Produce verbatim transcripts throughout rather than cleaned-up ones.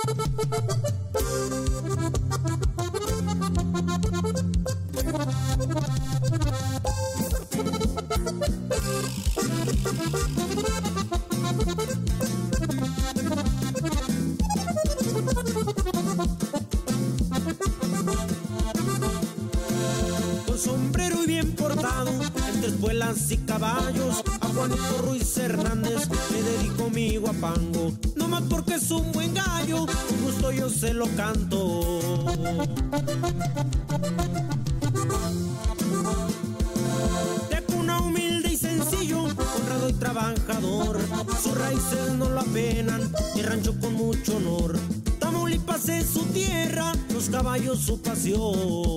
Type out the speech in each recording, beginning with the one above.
Con sombrero y bien portado, entre espuelas y caballos, a Juanito Ruiz Hernández le dedico mi guapango. No más porque es un buen gallo, con gusto yo se lo canto. De cuna humilde y sencillo, honrado y trabajador, sus raíces no lo apenan, y rancho con mucho honor. Tamaulipas es su tierra, los caballos su pasión.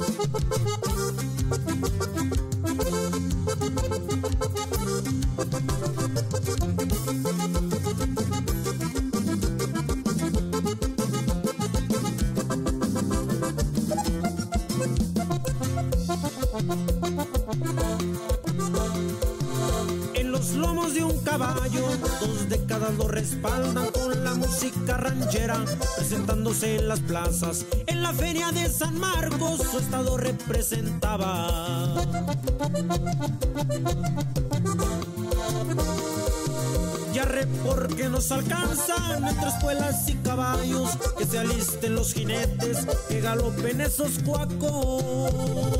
En los lomos de un caballo, dos décadas lo respaldan con la música ranchera, presentándose en las plazas. En la feria de San Marcos su estado representaba. Ya re porque nos alcanzan entre espuelas y caballos, que se alisten los jinetes, que galopen esos cuacos.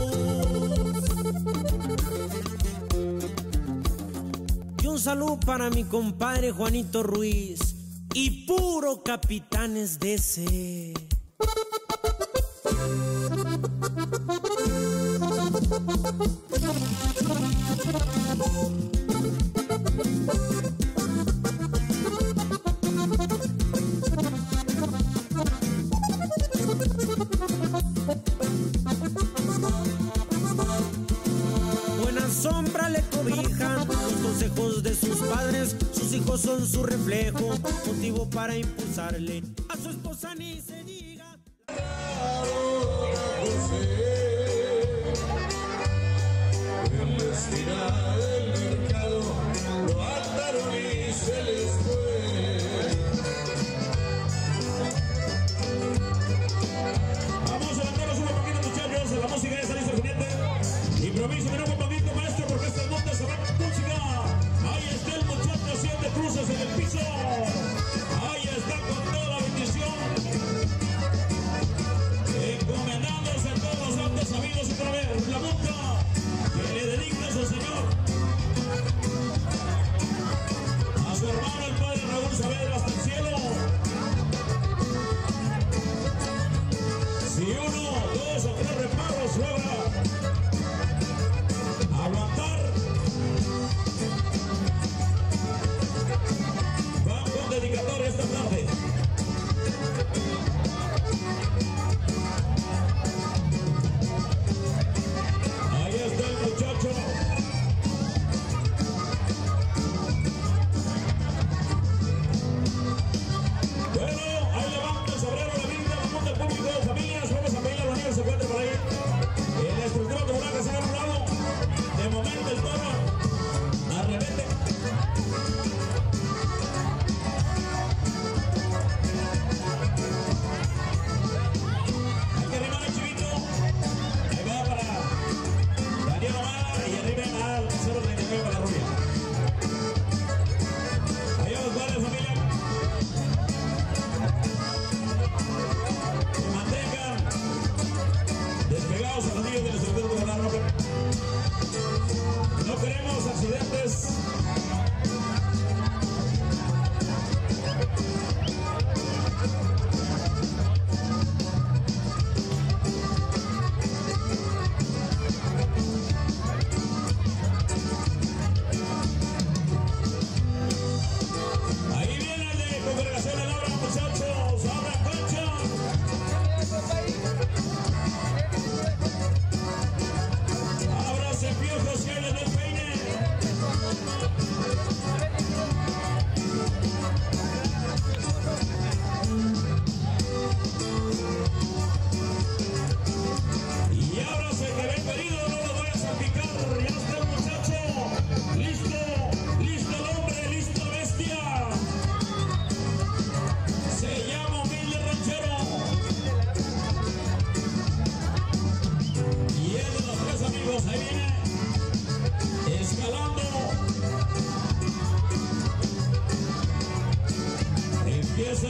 Y un saludo para mi compadre Juanito Ruiz y puro Capitanes D C. Buena sombra le cobijan los consejos de sus padres, sus hijos son su reflejo, motivo para impulsarle a su esposa ni se diga. En la esquina del mercado lo ataron y se les fue. Vamos a levantarnos un poquito, muchachos. La música ya está lista, pendiente. Improviso, mira un poquito, maestro, porque este monte se va con música. Ahí está el muchacho haciendo cruces en el piso. Ahí está con toda la bendición, encomendándose a todos los santos amigos otra vez. La monta que le dedicas al Señor.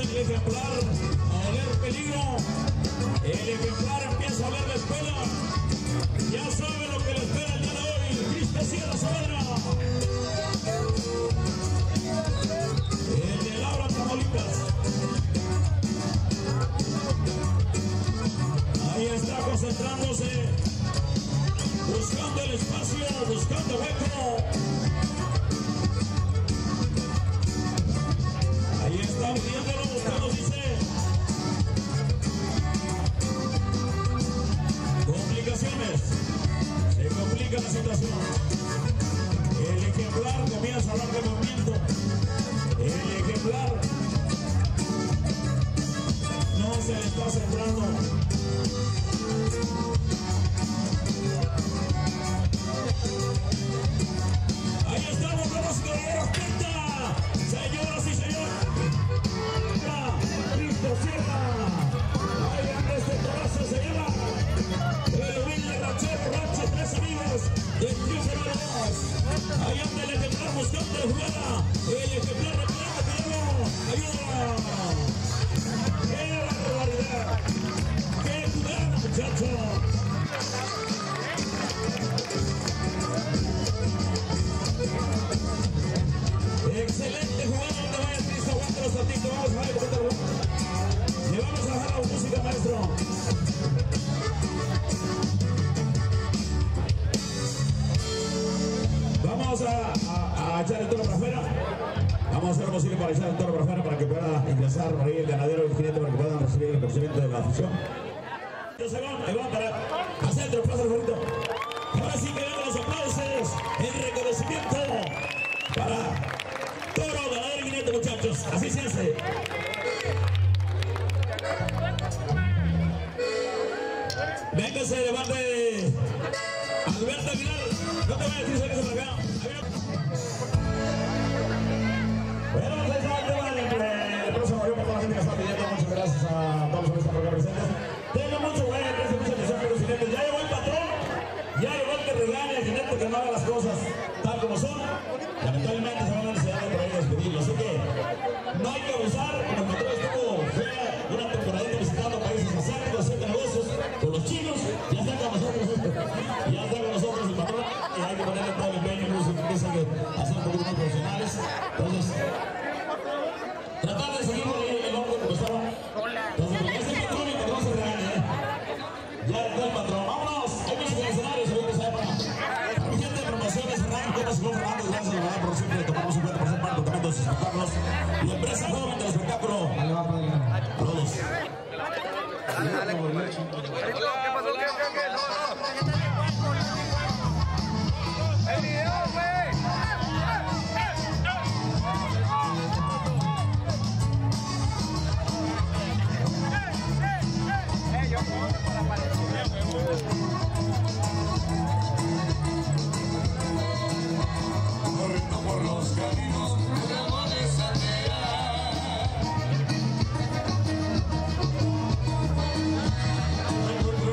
el ejemplar a oler peligro. El ejemplar empieza a oler la escuela. Ya sabe lo que le espera el día de hoy. Cristo Sierra Saavedra. El de Laura, Tamaulipas. Ahí está concentrándose. Buscando el espacio, buscando hueco. Ahí está viéndolo, usted nos dice. Complicaciones. Se complica la situación. El ejemplar comienza a dar de movimiento. El ejemplar no se le está centrando. Ahí estamos, damas y caballeros, quinta. Señoras y señores. Cristo Sierra. Ahí anda este pedazo, se llama el humilde ranchero, rancho, tres amigos de Triunfo dos. Ahí anda el ejemplar buscando la jugada. El ejemplar reclama, cuidado. Ayuda. ¡Qué barbaridad! ¡Qué jugada, muchachos! Excelente jugada, donde vaya Cristo, aguanta los tatitos, vamos a ver cómo está. Le vamos a bajar la música, maestro. Vamos a, a, a echar el toro para afuera. Vamos a hacer lo posible para echar el toro para afuera para que pueda ingresar por ahí el ganadero y el jinete para que puedan recibir el reconocimiento de la afición. Entonces van, ahí van para hacer el tropazo al bonito. Ahora sí que damos los aplausos, el reconocimiento para toro, ganadero y jinete, muchachos. Así se hace. Véngase de parte de Alberto Aguilar. No te vayas a decir, sáquese para acá. Bueno, pues ahí está el tema del próximo avión para toda la gente que está pidiendo. Muchas gracias a todos los que están por acá presentes. Tengan mucho güey, gracias, mucha atención por los jinetes. Ya llegó el patrón, ya llegó el que regaña al jinete que no haga las cosas tal como son. Lamentablemente se van a necesidad de por ahí despedirlo. Así que no hay que abusar. Como el patrón estuvo fue una temporadita visitando países asiáticos, haciendo negocios con los chinos. Ya está con nosotros. Ya está con nosotros el patrón. Y hay que ponerle todo el empeño, incluso que empiezan a ser un poquito más profesionales. Entonces, tratar de seguir por ahí el orden como estaba. Entonces, es el patrón y el patrón se regaña, ¿eh? Ya está el patrón. Vámonos. Hay muchos escenarios. Ahorita se para mi gente de promociones, Fernando, Copas y Fernando. Gracias, la verdad, por siempre tomamos un por ser parte también de los espectáculos. Y empresa joven del espectáculo. A todos. Dale, dale. ¿Qué pasó? ¿Qué, qué, qué? No, no. El video, güey. Eh, yo corro para aparecer, Corriendo por los caminos, dragones aldeas.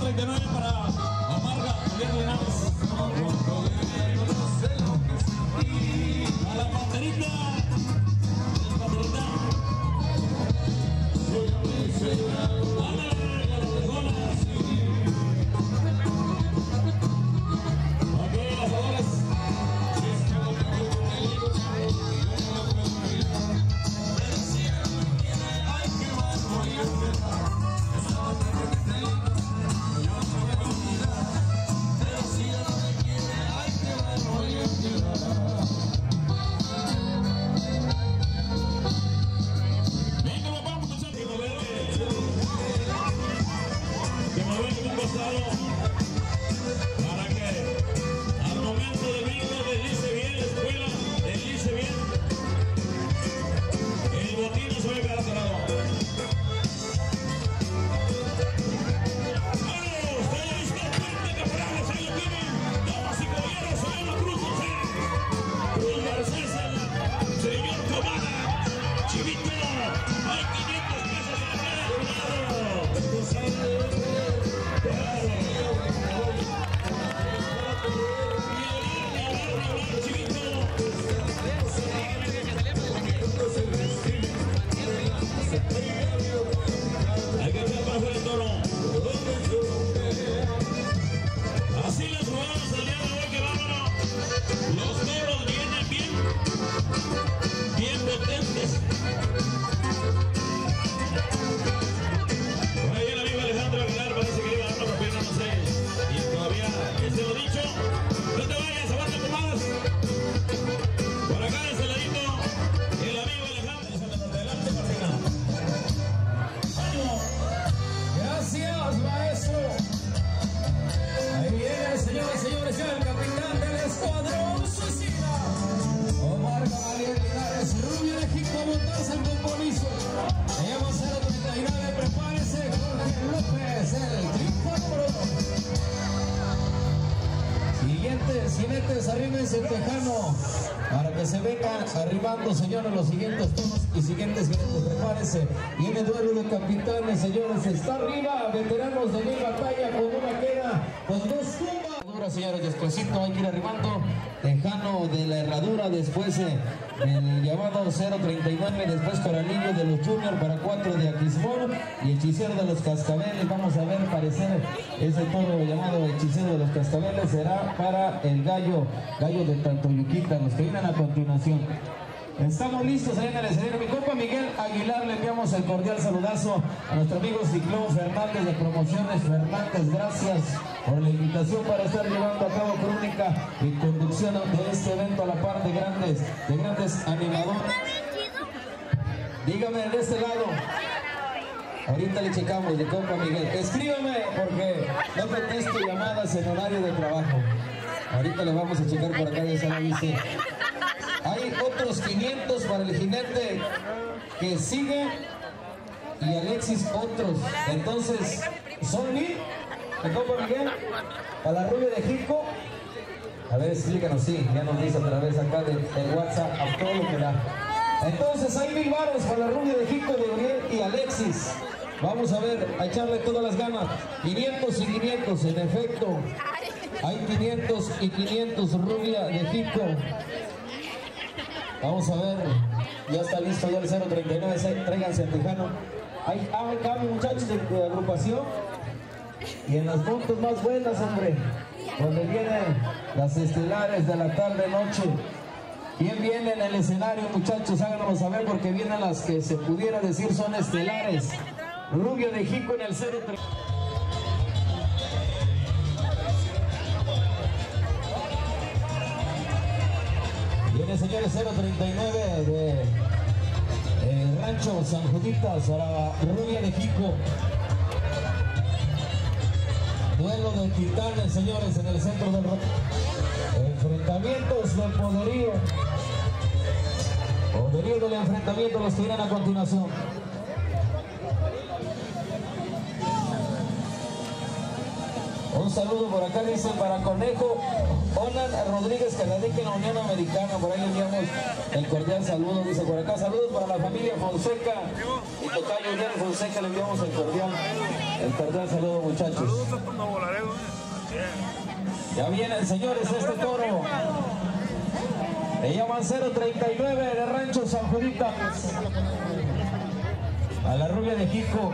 treinta y nueve para Amarga, Julián Linares. A la panterita. La panterita. Para que al momento de brinco deslice bien la escuela, deslice bien. El botín no se ve para otro lado. ¡Vamos! ¡Está listo! ¡Fuerte, caporales! ¡Ahí lo tienen! ¡Damas y caballeros! ¡Ahí lo Cruz Garcés! ¡Cruz Garcés, el señor Comana! ¡Chivito! ¡Hay quinientos pesos en la cara de lado! Hay que echar para afuera el toro. Así las jugadas el día de hoy, que vámonos. Los toros vienen bien, bien potentes. Por ahí el amigo Alejandro Aguilar parece que iba a dar una propina, no sé. Y todavía, este lo dicho, no te vayas, aguanta con más. Por acá de este ladito, el amigo Alejandro. Adelante, Martina. Gracias, maestro. Ahí viene, señoras y señores, ya el capitán del escuadrón suicida. Omar Gabriel Linares, Rubio de Jico, montarse el compromiso. Se llama cero treinta y nueve, prepárese, Jorge López, el triunfo número dos. Siguientes, jinetes, arrímense el tejano, para que se vengan arribando, señores, los siguientes tonos y siguientes jinetes, prepárense. Viene duelo de capitanes, señores, está arriba, veteranos de mil batalla, con una queda, con dos tumbas. Señores, despuesito hay que ir arribando, tejano de la herradura, después eh, el llamado cero treinta y nueve, después Coralillo de los Junior para cuatro de Aquismón y Hechicero de los Cascabeles. Vamos a ver parecer ese toro llamado Hechicero de los Cascabeles será para el gallo, gallo de Tantoyuquita, los que vienen a continuación. Estamos listos ahí en el escenario. Mi compa Miguel Aguilar, le enviamos el cordial saludazo a nuestro amigo Ciclón Fernández de Promociones Fernández. Gracias por la invitación para estar llevando a cabo crónica y conducción de este evento a la par de grandes, de grandes animadores. Dígame de este lado. Ahorita le checamos, de compa Miguel. Escríbame porque no contesto llamadas en horario de trabajo. Ahorita le vamos a checar por acá de esa dice. Hay otros quinientos para el jinete que sigue y Alexis otros. Entonces, son mil. ¿Me compa Miguel? A la Rubia de Jico. A ver, explícanos, sí, ya nos dice a través acá del WhatsApp a todo lo que da. Entonces, hay mil varos para la Rubia de Jico, de Uriel y Alexis. Vamos a ver, a echarle todas las ganas. quinientos y quinientos, en efecto. Hay quinientos y quinientos Rubia de Jico. Vamos a ver, ya está listo ya el cero treinta y nueve, tráiganse al tejano. Hay cambio, muchachos, de, de agrupación. Y en las fotos más buenas, hombre, donde vienen las estelares de la tarde-noche. ¿Quién viene en el escenario, muchachos? Háganos saber porque vienen las que se pudiera decir son estelares. Rubio de Jico en el cero treinta y nueve. Viene, señores, cero treinta y nueve de eh, Rancho San Juditas para Rubia de Jico. Duelo de titanes, señores, en el centro del rock. Enfrentamientos del poderío. Poderío del enfrentamiento los que irán a continuación. Un saludo por acá, dice para Conejo Onan Rodríguez, que radica en la Unión Americana. Por ahí le enviamos el cordial saludo, dice por acá. Saludos para la familia Fonseca y tocayo Uriel Fonseca, le enviamos el cordial, el cordial saludo, muchachos. Saludos a tu nuevo Laredo. Ya vienen, señores, este toro. Le llaman cero treinta y nueve de Rancho San Judita. A la rubia de Jico.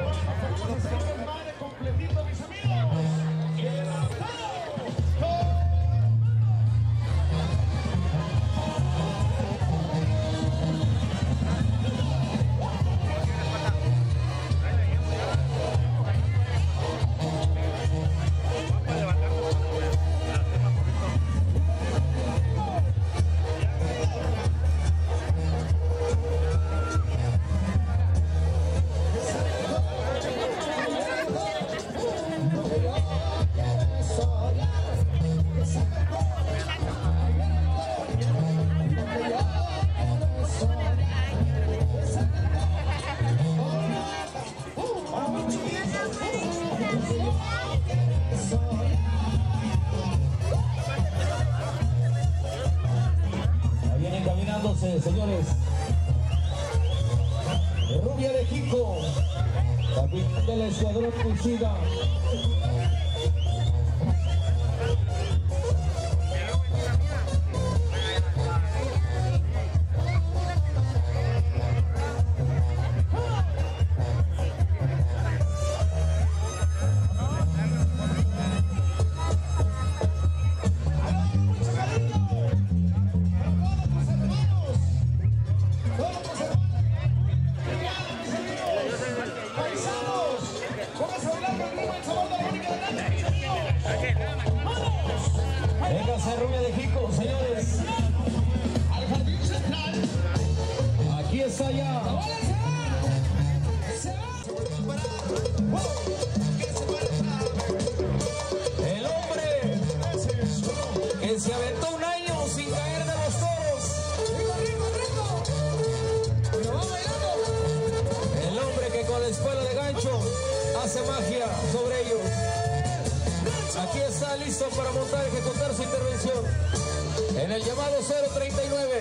Señores, rubia de Jico, capitán del escuadrón Cuchida. Véngase, rubia de Jico, señores. Al jardín central. Aquí está ya. El hombre que se aventó un año sin caer de los toros. El hombre que con la escuela de gancho hace magia sobre ellos. Aquí está listo para montar y ejecutar su intervención en el llamado cero treinta y nueve.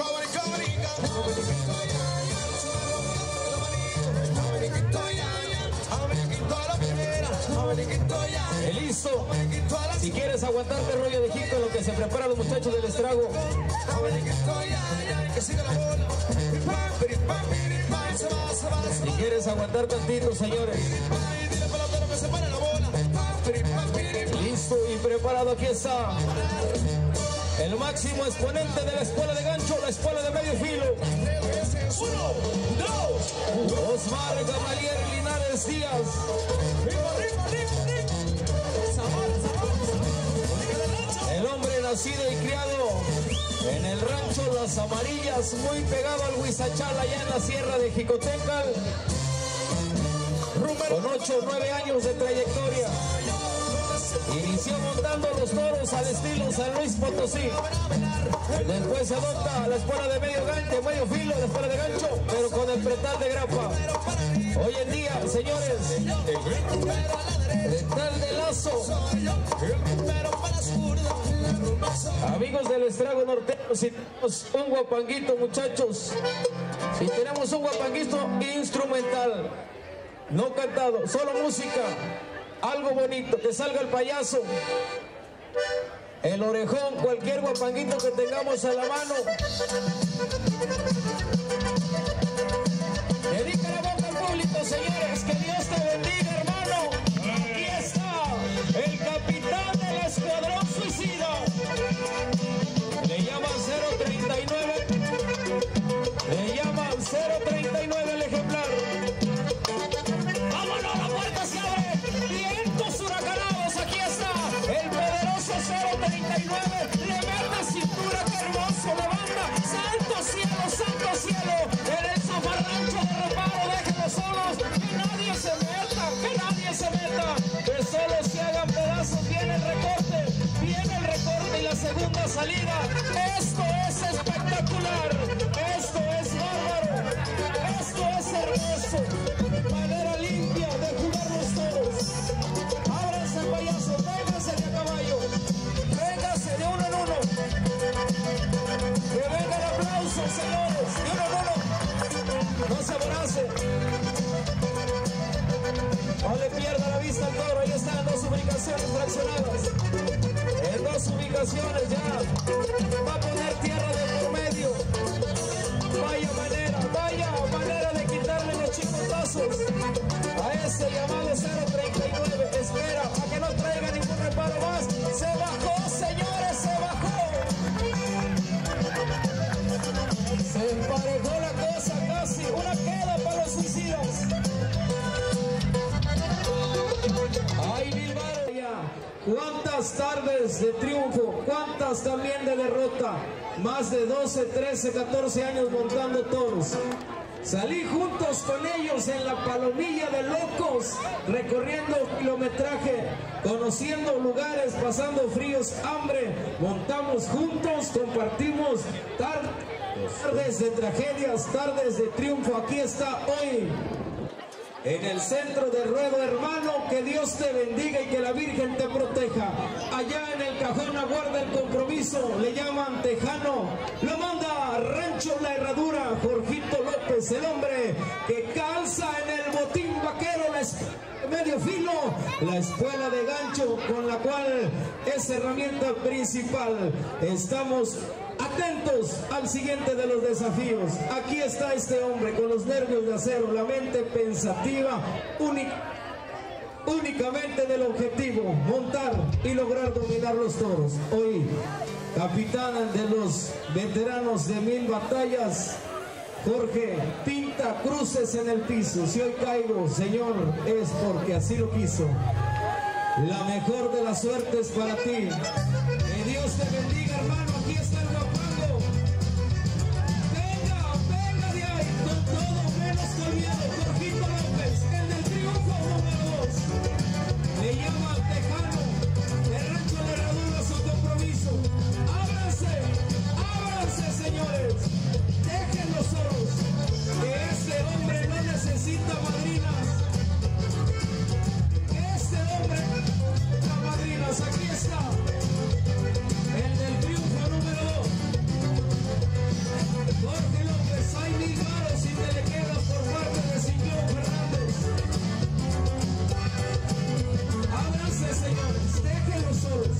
Listo. Si quieres aguantarte, rollo de Jico, en lo que se preparan los muchachos del estrago. Si quieres aguantar tantito, señores. Listo y preparado, aquí está el máximo exponente de la escuela de gancho, la escuela de medio filo. Uno, dos, Osmar Gamaliel Linares Díaz. El hombre nacido y criado en el rancho Las Amarillas, muy pegado al Huizachal, allá en la sierra de Jicotencal, con ocho o nueve años de trayectoria. Inició montando los toros al estilo San Luis Potosí. Después se adopta la escuela de medio gancho, medio filo, la escuela de gancho, pero con el pretal de grapa. Hoy en día, señores, pretal de lazo. Amigos del estrago norteño, si tenemos un guapanguito, muchachos, si tenemos un guapanguito instrumental, no cantado, solo música, algo bonito, que salga el payaso, el orejón, cualquier guapanguito que tengamos a la mano. Dedica la boca al público, señores, que Dios te bendiga, hermano. Aquí está el capitán del escuadrón suicida. Le llaman cero treinta y nueve, le llaman cero treinta y nueve el ejemplar. ¡Vámonos! La puerta se abre, vientos huracanados, aquí está el poderoso cero treinta y nueve, le mete cintura, qué hermoso, levanta, santo cielo, santo cielo, en el zafarrancho de reparo, déjenlos solos, que nadie se ubicaciones fraccionadas. En dos ubicaciones ya va a poner tierra de por medio. Vaya manera, vaya manera de quitarle los chicotazos a ese llamado cero treinta y nueve. Espera a que no traiga ningún reparo más. Se bajó, señores, se bajó. Se emparejó la cosa casi. Una queda para los suicidas. Ay, Bilbao ya. ¿Cuántas tardes de triunfo? ¿Cuántas también de derrota? Más de doce, trece, catorce años montando toros. Salí juntos con ellos en la palomilla de locos, recorriendo kilometraje, conociendo lugares, pasando fríos, hambre. Montamos juntos, compartimos tardes de tragedias, tardes de triunfo. Aquí está hoy, en el centro de ruedo, hermano. Que Dios te bendiga y que la Virgen te proteja. Allá en el cajón aguarda el compromiso. Le llaman Tejano. Lo manda Rancho La Herradura. Jorgito López, el hombre que calza en el botín vaquero la medio filo, la espuela de gancho con la cual es herramienta principal. Estamos atentos al siguiente de los desafíos. Aquí está este hombre con los nervios de acero, la mente pensativa, única, únicamente del objetivo, montar y lograr dominar los toros. Hoy, capitán de los veteranos de mil batallas, Jorge pinta cruces en el piso. Si hoy caigo, Señor, es porque así lo quiso. La mejor de las suertes para ti. Que Dios te bendiga, hermano. Aquí está el guapango. Venga, venga de ahí, con todo menos con miedo. Jorgito López, el del triunfo número dos. Le llama Tejano, de Rancho La Herradura, su compromiso. Ábranse, ábranse, señores. Dejen los oros, que este hombre no necesita madrinas. Este hombre no necesita madrinas. Aquí está el del triunfo número dos, Jorge López. Hay mil varos y te le queda por parte de Ciclón Fernández. Ábranse, señores, dejen los oros.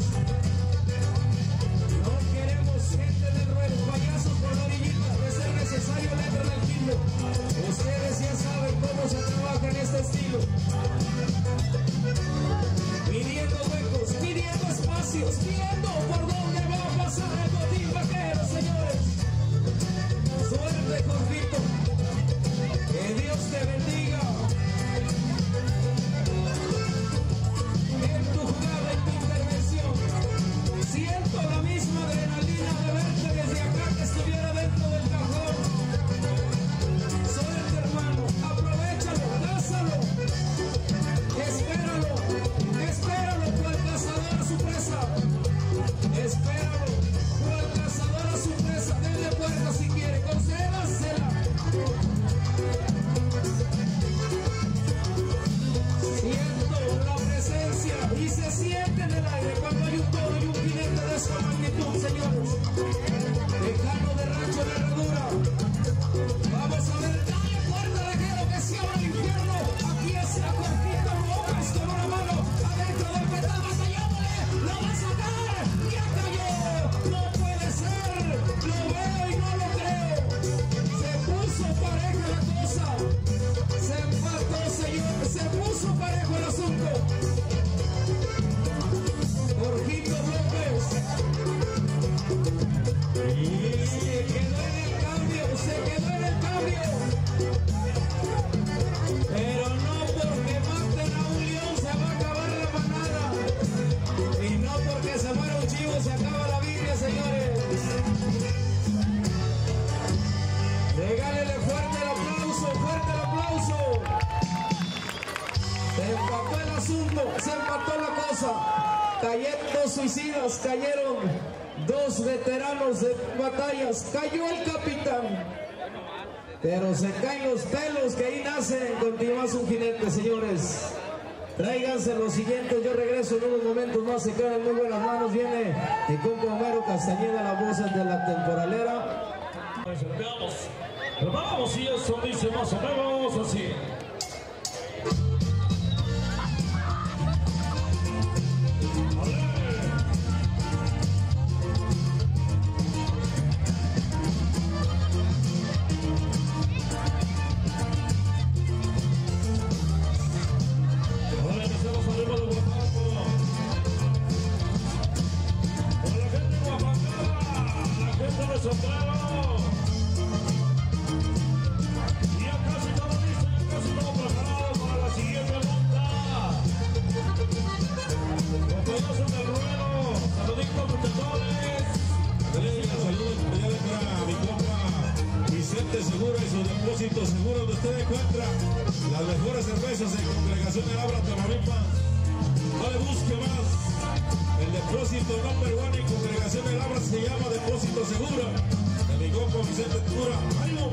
No queremos gente de ruedo, payasos por la orillita. De ser necesario, le entran al kilo. Ustedes ya saben cómo se trabaja en este estilo. Pidiendo huecos, pidiendo espacios, viendo por dónde va a pasar el botín vaquero, señores. Suerte, Jorgito. Que Dios te bendiga. En tu jugada, en tu intervención, siento la misma adrenalina de verte desde acá que estuviera dentro del cajón. Suerte, hermano. Aprovechalo, cázalo. Espéralo, espéralo, cual cazador a su presa. Espéralo, cual cazador a su presa. Denle puerta si quiere, concédasela. Siento la presencia y se siente en el aire cuando hay un toro y un jinete de esta magnitud, señores. Tejano de Rancho La Herradura. Vamos a ver, dale fuerte, rajero, que se abra el infierno. Aquí está Jorgito López con una mano adentro del petal, batallándole. ¡Lo va a sacar! ¡Ya cayó! ¡No puede ser! Lo veo y no lo creo. Se puso pareja la cosa. Se empató, señor. Se puso parejo el asunto. Jorgito López. Y se quedó en el cambio, se quedó en el cambio. Pero no porque maten a un león se va a acabar la manada. Y no porque se muera un chivo se acaba la Biblia, señores. Regálele fuerte el aplauso, fuerte el aplauso. Se empató el asunto, se empató la cosa. Cayeron dos suicidas, cayeron dos veteranos de batallas, cayó el capitán. Pero se caen los pelos que ahí nacen. Continúa un jinete, señores. Tráiganse los siguientes, yo regreso en unos momentos más, se quedan en muy buenas manos. Viene el compa Homero Castañeda, las voces de la temporalera. Veamos, vamos, y eso dice más o menos así. usted encuentra las mejores cervezas en Congregación de Labra, Tamaulipas. No le busque más. El depósito number one en Congregación de Labra se llama Depósito Seguro. De mi compa Vicente Tura. ¡Ánimo!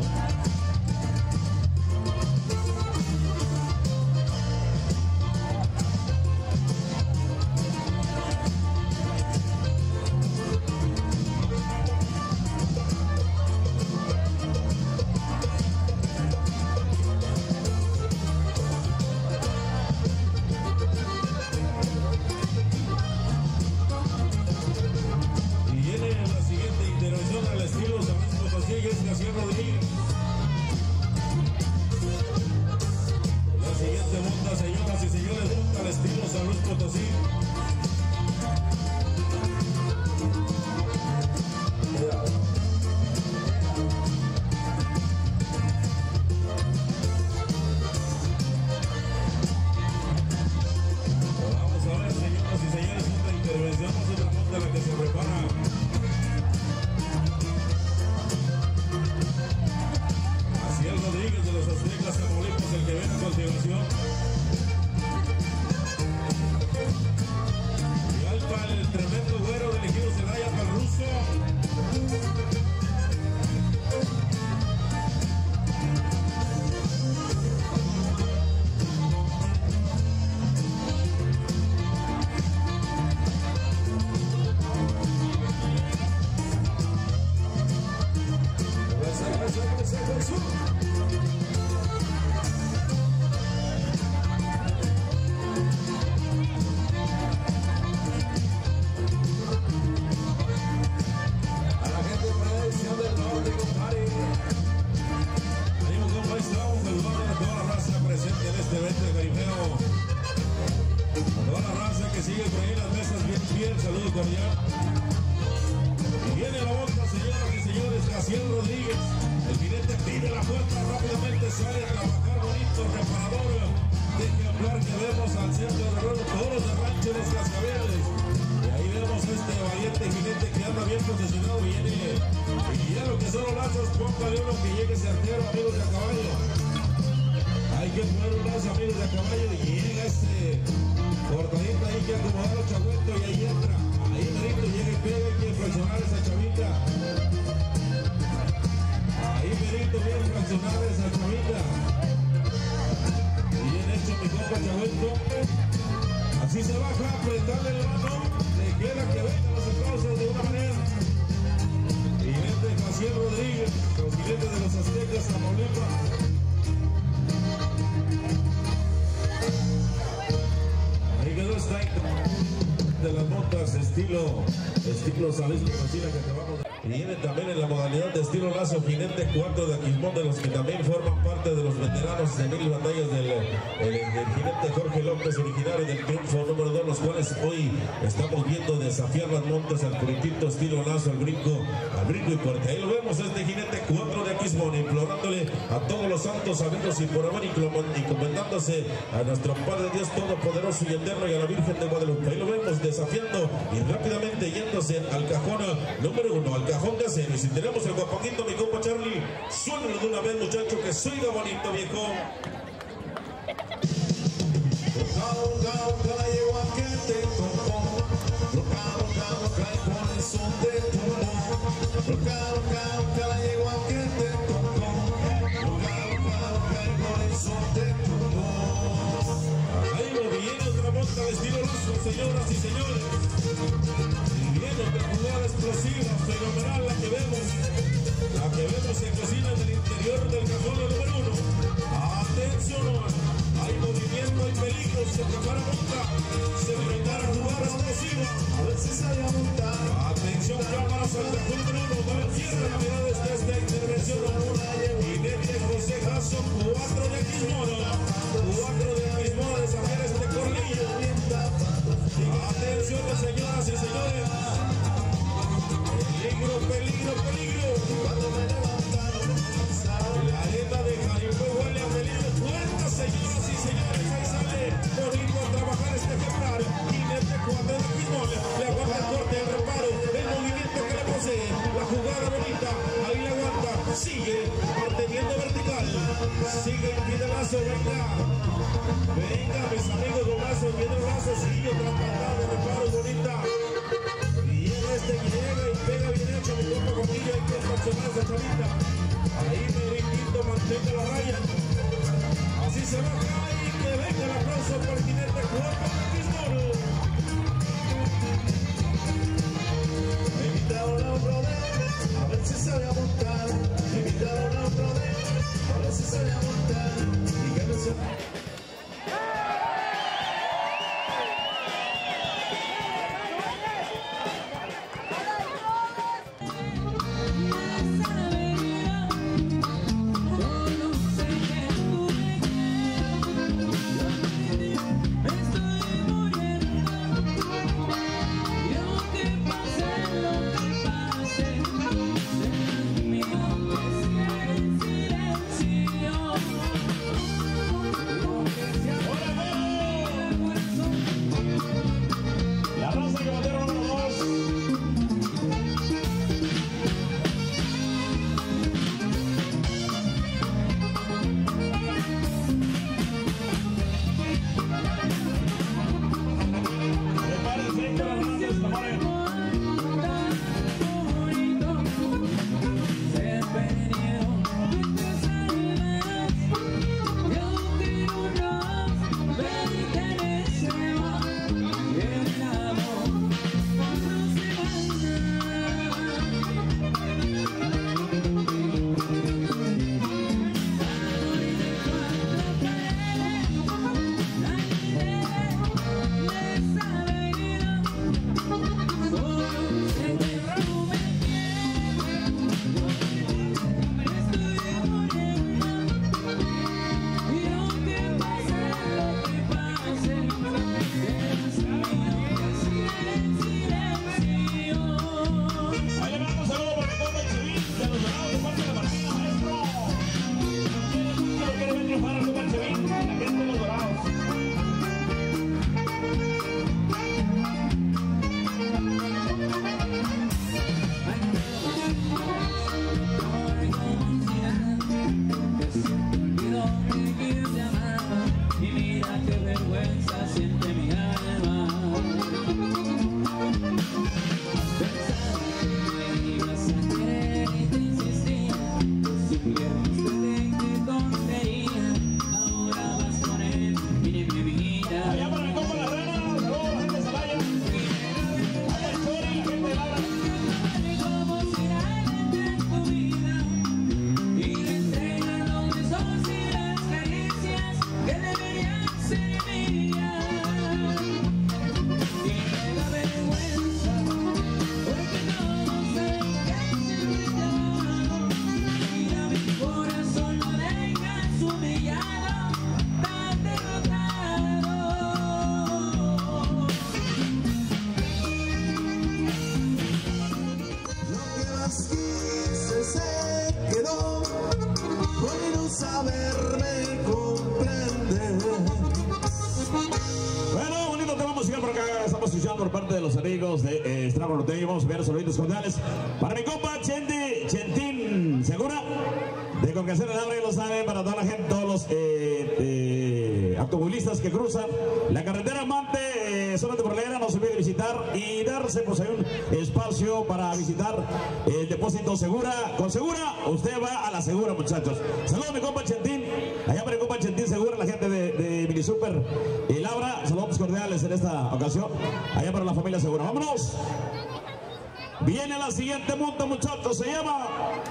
Así se baja, apretarle la mano, le queda que vengan los aplausos de una manera. Jinete Jaciel Rodríguez, los jinetes de los Aztecas, Tamaulipas. Ahí quedó esta de las motas estilo, estilo Salés Potosina que acabamos de... Y viene también en la modalidad de estilo lazo jinete cuatro de Aquismón, de los que también forman parte de los veteranos de mil batallas del, el, del jinete Jorge López, originario del triunfo número dos, los cuales hoy estamos viendo desafiar las montes al puritito estilo lazo, al brinco, al brinco y fuerte. Ahí lo vemos, este jinete cuatro de Aquismón, implorándole a todos los santos amigos y por haber encomendándose a nuestro Padre Dios Todopoderoso y Eterno y a la Virgen de Guadalupe. Ahí lo vemos desafiando y rápidamente yéndose al cajón número uno, al cajón de acero. Y si tenemos el guapanguito, mi compa Charlie, suénalo de una vez, muchacho, que soy de bonito, viejo. Ahí lo viene otra monta de estilo lazo, señoras y señores. De jugada explosiva, fenomenal la que vemos, la que vemos en cocina del interior del cajón número uno. Atención, hay movimiento, hay peligro, se prepara monta, se prepara jugada explosiva, a ver si sale a montar. Atención, cámaras al cajón número uno, va a tierra la mirada desde esta intervención. Jinete José Jasso, cuatro de Aquismón, cuatro de Aquismón a desafiar este corrillo. Atención, señoras y señores. Peligro, peligro, peligro. Cuando me levantaron, la arena de Jarimbe huele a peligro. Cuenta, señoras y señores, ahí sale bonito a trabajar este ejemplar. Jinete cuatro de Aquismón, le aguanta el corte, el reparo, el movimiento que le posee, la jugada bonita, ahí le aguanta, sigue, manteniendo vertical, sigue Piedra Lazo, venga. Venga, mis amigos, los lazos, Piedra Lazo, sigue otra patada de reparo bonita. Y en este llega y pega bien hecho, mi compa Conillo, hay que estacionar esa chavita. Ahí Meritito mantenga la raya. Así se baja y que venga el aplauso para el jinete cuatro de Quismoro. Me invitaron a un rodeo, a ver si sabía montar. Me invitaron a un rodeo, a ver si sabía montar. Y que no se... Por parte de los amigos de eh, Estrado Norteño, vamos a ver saluditos cordiales para mi compa Chente, Chentín Segura de Concación del Hambre, lo saben, para toda la gente, todos los eh, eh, automovilistas que cruzan la carretera Mante, eh, zona de Borlera, no se olvide visitar y darse pues hay un espacio para visitar el depósito Segura. Con Segura, usted va a la Segura, muchachos. Saludos a mi compa Chentín, allá para mi compa Chentín Segura, la gente de, de Mini Super y Laura, saludos cordiales en esta ocasión, allá para la familia Segura. Vámonos. Viene la siguiente monta, muchachos, se llama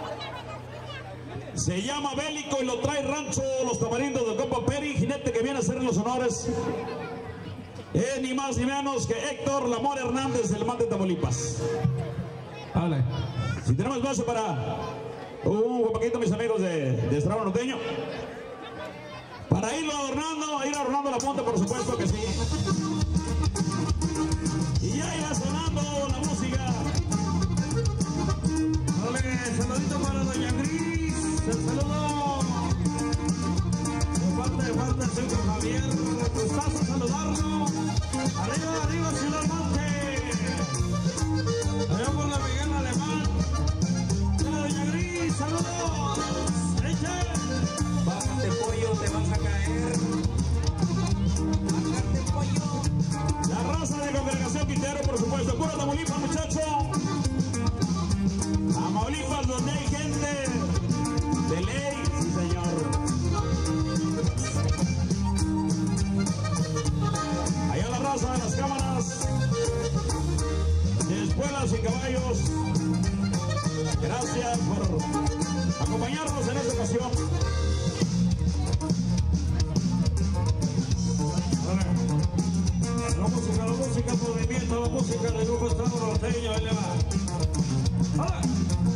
se llama Bélico y lo trae Rancho Los Tamarindos del compa Peri, jinete que viene a hacer los honores. Es ni más ni menos que Héctor Lamor Hernández del Mante, Tamaulipas. Vale. Si tenemos espacio para un poquito, mis amigos de, de Estrado Norteño, para irlo adornando, ir adornando la monta, por supuesto que sí. Y ya irá sonando la música. Dale, saludito para doña Gris. El saludo de parte de parte del centro Javier. Gustazo saludarlo. Arriba, arriba, Ciudad Mante. Allá por la Miguel Alemán. Hola, doña Gris, saludos. Eche. Bájate, pues. Nuestro puro Tamaulipas, muchacho. Tamaulipas, donde hay gente de ley, sí señor. Allá la raza de las cámaras, de espuelas y caballos. Gracias por acompañarnos en esta ocasión. La música, la música, movimiento, la música del grupo Estado Norteño, ahí le va. ¡Hola!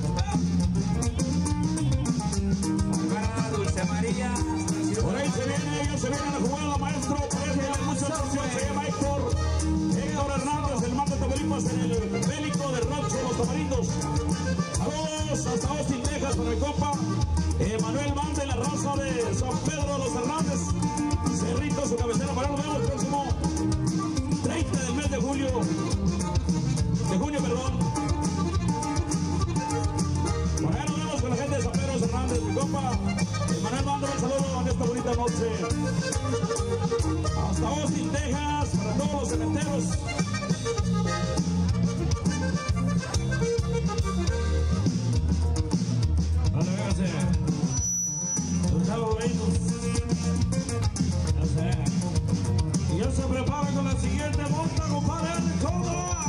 Acá, Dulce María. Por ahí se viene, ellos se vienen a jugar la maestro. Parece que hay mucha atención, se llama Héctor. Héctor Hernández, el mar de Tamaulipas en el bélico de Rancho Los Tamarindos. Saludos hasta Austin, Texas, para el compa Manuel Mande, la raza de San Pedro Los Hernández. Cerrito, su cabecera, para nos vemos el próximo treinta del mes de julio. De junio, perdón. Por allá nos vemos con la gente de San Pedro Los Hernández, mi compa Manuel Mande, un saludo en esta bonita noche. Hasta Austin, Texas, para todos los cementeros. Vale, véngase. Y ya se prepara con la siguiente monta, compadre, de Córdoba.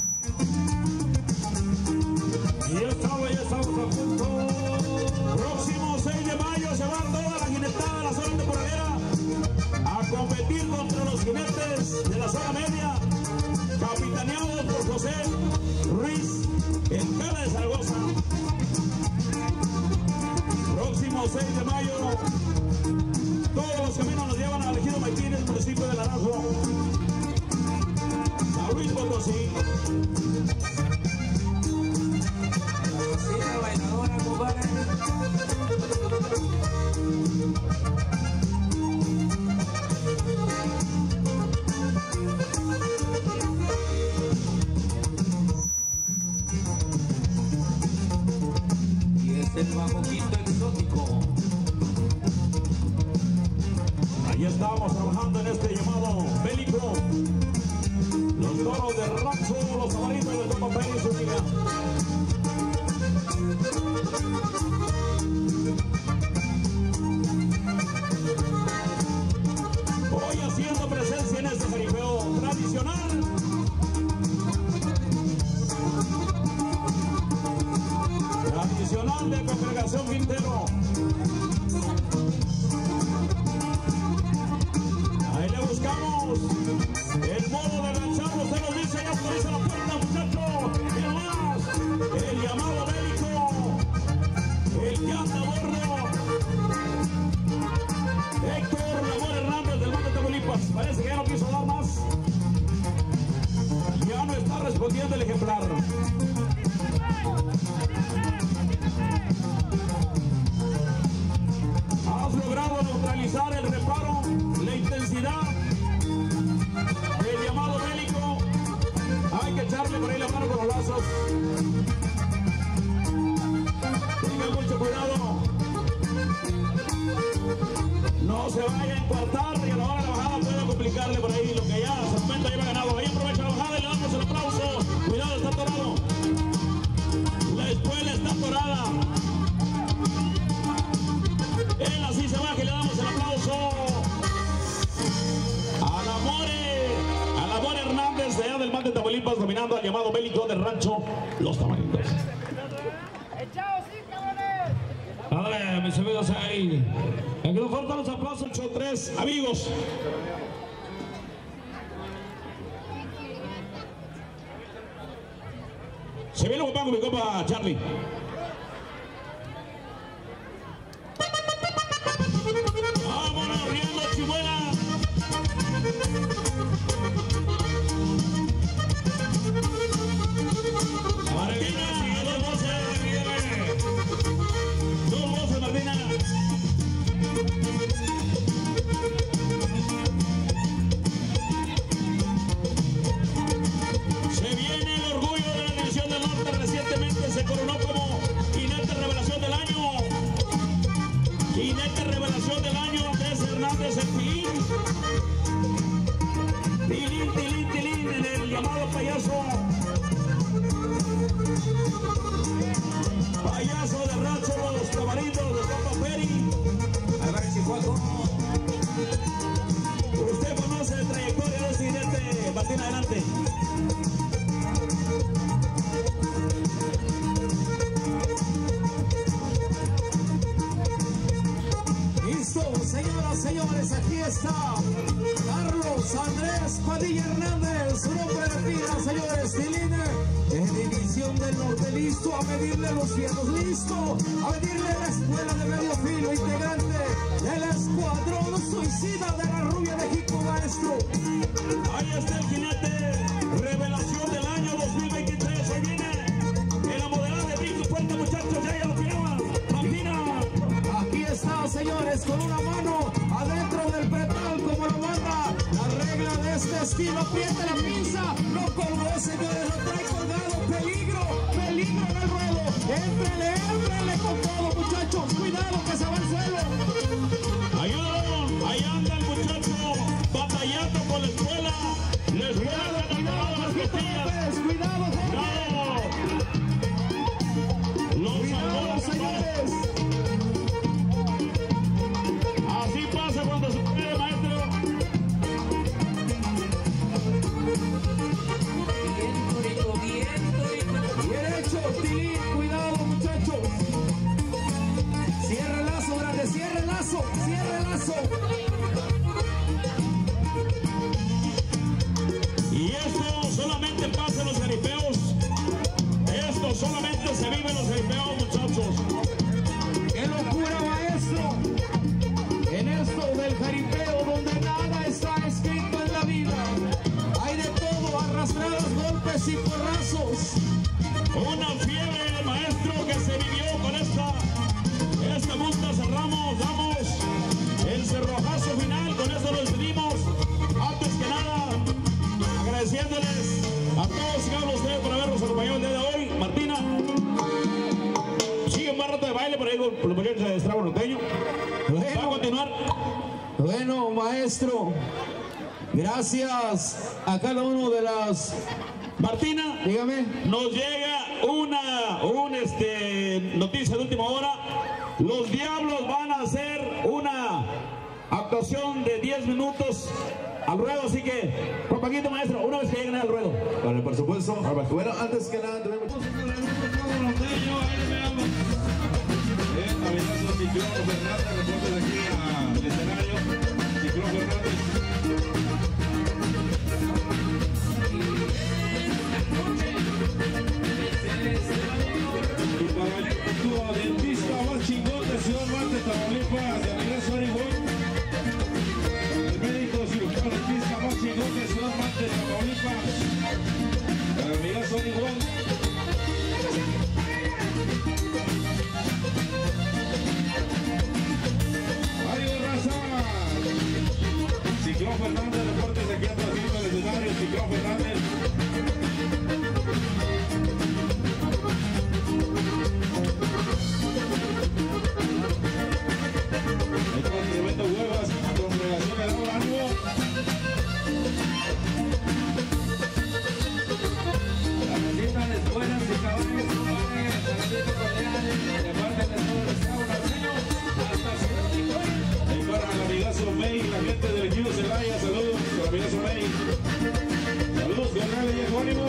Y ya estamos, ya estamos a punto. Próximo seis de mayo se van toda la jinetada de la zona temporadera a competir contra los jinetes de la zona media, capitaneados por José Ruiz, el Cara de Zaragoza. Próximo seis de mayo, todos los caminos nos llevan al Ejido Maitines, municipio de Naranjo, San Luis Potosí. La cocina bailadora, compadre. Y es el bajo quinto exótico. Ahí estamos trabajando en este llamado bélico. Los toros de Rancho Los Tamarindos de Copa Pérez, su liga. Hoy haciendo presencia en este jaripeo tradicional. Tradicional de Congregación Quintero. Ahí le buscamos el modo de lanzarlo. Usted nos dice, ya autoriza la puerta, muchachos. Y nomás, el llamado bélico, el que anda a bordo. Héctor Ramón Hernández del Monte Tamaulipas. Parece que ya no quiso dar más. Ya no está respondiendo el ejemplar. Has logrado neutralizar el reparo, la intensidad del llamado bélico. Hay que echarle por ahí la mano con los lazos. Tengan mucho cuidado. No se vaya a encuartar y a la hora de la bajada puede complicarle por ahí lo que ya se cuenta lleva ganado. Ahí aprovecha la bajada y le damos el aplauso. Cuidado, está atorado. La espuela está atorada. Él así se baja y le damos el aplauso a la More, a la More Hernández de allá del Mar de Tamaulipas, dominando al llamado bélico de Rancho Los Tamarindos. Dale, mis amigos ahí. Aquí nos faltan los aplausos. ocho tres, amigos. Se viene un con mi compa Charlie. Vámonos, riendo, chimuela. Martina, dos voces, dos voces, Martina. Se viene el orgullo de la División del Norte. Recientemente se coronó como jinete revelación del año. Jinete revelación del año, Andrés Hernández, el Pilín. Pilín, Tilín, Tilín, en el llamado payaso señores, Tilina, en división del norte listo, a medirle los fierros listo, a medirle la escuela de medio filo, integrante del escuadrón suicida de la rubia de Jico, maestro. Ahí está el jinete, revelación del año dos mil veintitrés, ahí viene, en la modelada de Brinco Fuerte, muchachos, ya lo tiraban, Martina. Aquí está, señores, con una mano adentro del pretal, como lo manda la regla de este estilo. Aprieta la pinza, lo colgó, señores, lo trae colgado. Peligro, peligro en el ruedo. Éntrele, éntrele con todo, muchachos. Cuidado que se va al suelo. Ayúdalo, ahí anda el muchacho, batallando con la escuela. La escuela se enamoró las costillas. Cuidado, Jorge. Los Cuidado, señores. Así pasa cuando se puede, maestro. Bien hecho, Tilín, cuidado, muchachos. Cierra el lazo, grande, cierra el lazo, cierra el lazo. Y esto solamente pasa en los jaripeos. Esto solamente se vive en los jaripeos, muchachos. ¡Qué locura, maestro! En esto del jaripeo, donde nada está escrito en la vida, hay de todo, arrastradas, golpes y porrazos. Una fiebre, maestro, que se vivió con esta, esta multa. Cerramos, damos el cerrojazo final. Con eso lo despedimos. Antes que nada, agradeciéndoles a todos y cada uno de ustedes por habernos acompañado el día de hoy. Martina, sigue un rato de baile por ahí con los muchachos de Estrabo Norteño. Va a continuar. Bueno, maestro, gracias a cada uno de las... Martina, Dígame. nos llega una un, este, noticia de última hora. Los Diablos van a hacer una actuación de diez minutos al ruedo, así que, con Paquito, maestro, una vez que lleguen al ruedo. Vale, por supuesto. Bueno, antes que nada, tenemos... Ciclón Fernández, reportes aquí al escenario. Ciclón Fernández. Y para el dentista más chingón de Ciudad Mante, Tamaulipas, de Miguel Origón. El médico cirujano dentista más chingón de Ciudad Mante, Tamaulipas, de Miguel Origón. Ciclón Fernández, deportes aquí atrás del escenario, Ciclón Fernández. Esto es tremendo huevas, congregación de Laura Ánimo. La visita de escuelas y caballos, compadre, saludito cordial, de parte de todo el estado norteño, hasta Ciudad Victoria. Y para el amigazo May, la gente del Ejido Celaya, saludos, el amigazo May. Saludos, carnal y ejónimo.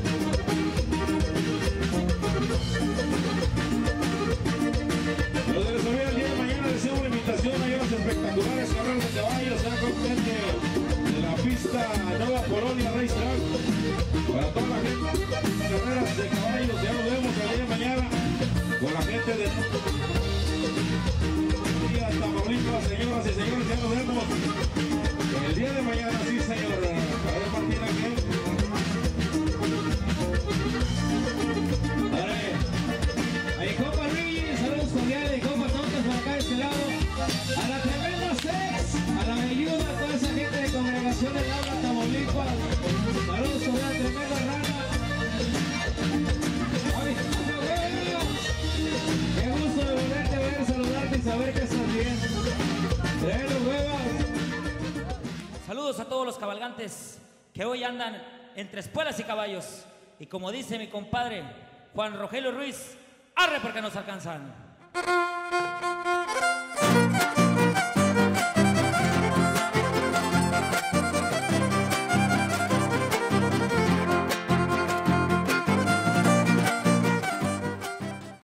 Los de la salida el día de mañana les hacemos una invitación a los espectaculares carreras de caballos, sean con gente de la pista Nueva Colonia Racetrack. Para toda la gente, carreras de caballos, ya nos vemos el día de mañana con la gente de Tamaulipas, señoras y señores, ya nos vemos el día de mañana, sí señor. A ver, Martina, ¿qué? Ahí, compa Luigi, saludos cordiales, y compa Tontas por acá de este lado. A la tremenda Sex, a la Melluda, a toda esa gente de congregación de Laura, Tamaulipas. Saludos cordiales, tremenda rana. Ay, qué gusto de volverte a ver, saludarte y saber que estás bien. Tremendo huevas. Saludos a todos los cabalgantes que hoy andan entre espuelas y caballos. Y como dice mi compadre Juan Rogelio Ruiz, arre porque nos alcanzan.